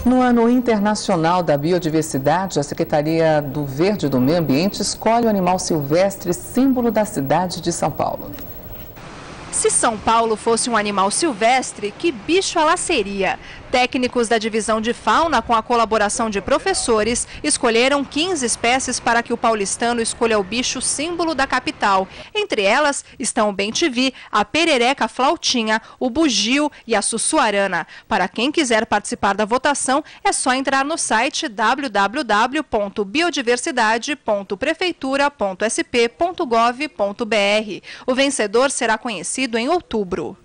No Ano Internacional da Biodiversidade, a Secretaria do Verde e do Meio Ambiente escolhe o animal silvestre símbolo da cidade de São Paulo. Se São Paulo fosse um animal silvestre, que bicho ela seria? Técnicos da Divisão de Fauna, com a colaboração de professores, escolheram 15 espécies para que o paulistano escolha o bicho símbolo da capital. Entre elas estão o bem-te-vi, a perereca flautinha, o bugio e a sussuarana. Para quem quiser participar da votação, é só entrar no site www.biodiversidade.prefeitura.sp.gov.br. O vencedor será conhecido em outubro.